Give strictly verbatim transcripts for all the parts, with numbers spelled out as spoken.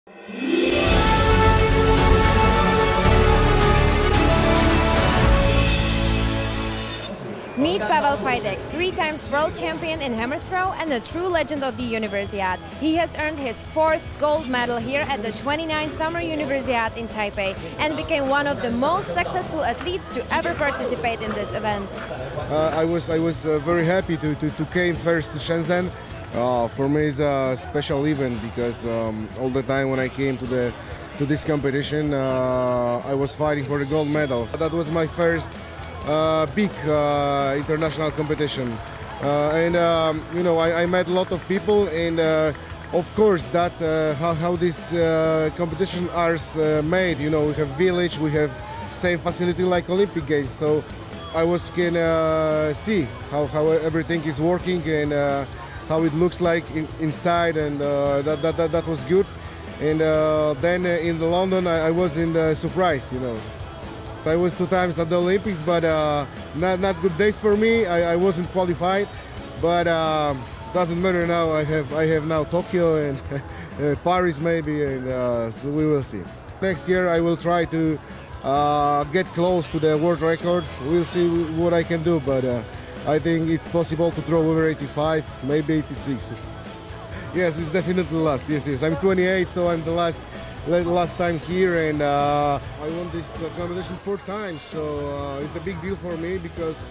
Meet Pavel Fajdek, three times world champion in hammer throw and a true legend of the Universiade. He has earned his fourth gold medal here at the twenty-ninth Summer Universiade in Taipei and became one of the most successful athletes to ever participate in this event. Uh, I was I was uh, very happy to, to, to came first to Shenzhen. Uh, for me, it's a special event because um, all the time when I came to the to this competition, uh, I was fighting for the gold medals. That was my first uh, big uh, international competition, uh, and um, you know I, I met a lot of people, and uh, of course that uh, how how this uh, competition are uh, made. You know, we have village, we have same facility like Olympic Games, so I was can uh, see how how everything is working and. Uh, how it looks like in, inside, and uh, that, that, that, that was good. And uh, then uh, in the London, I, I was in the surprise, you know. I was two times at the Olympics, but uh, not, not good days for me. I, I wasn't qualified, but uh, doesn't matter now. I have, I have now Tokyo and uh, Paris maybe, and uh, so we will see. Next year I will try to uh, get close to the world record. We'll see what I can do, but uh, I think it's possible to throw over eighty-five, maybe eighty-six. Yes, it's definitely last. Yes, yes. I'm twenty-eight, so I'm the last last time here, and uh, I won this uh, competition four times. So uh, it's a big deal for me because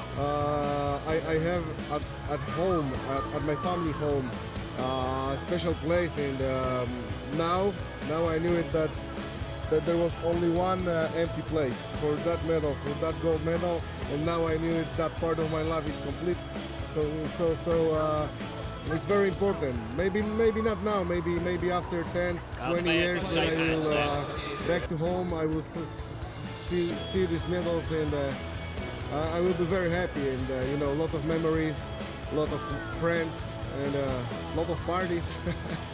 uh, I, I have at, at home, at, at my family home, uh, a special place, and um, now now I knew it that. that there was only one uh, empty place for that medal, for that gold medal, and now I knew that part of my life is complete. So, so, so uh, it's very important. Maybe, maybe not now. Maybe, maybe after ten, twenty years, when I will uh, back to home, I will see see these medals, and uh, I will be very happy. And uh, you know, a lot of memories, a lot of friends, and a uh, lot of parties.